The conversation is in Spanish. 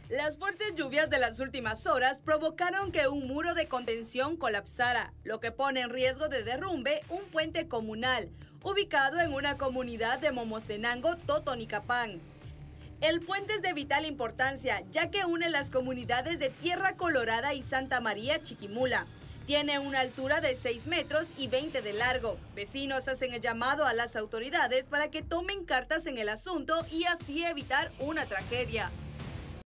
Las fuertes lluvias de las últimas horas provocaron que un muro de contención colapsara, lo que pone en riesgo de derrumbe un puente comunal, ubicado en una comunidad de Momostenango, Totonicapán. El puente es de vital importancia, ya que une las comunidades de Tierra Colorada y Santa María Chiquimula. Tiene una altura de 6 metros y 20 de largo. Vecinos hacen el llamado a las autoridades para que tomen cartas en el asunto y así evitar una tragedia.